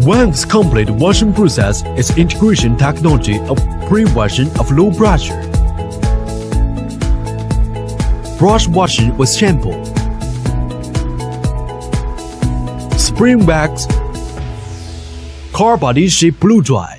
Wang's complete washing process is integration technology of pre-washing of low pressure, brush washing with shampoo, spring wax, car body shape blow dry.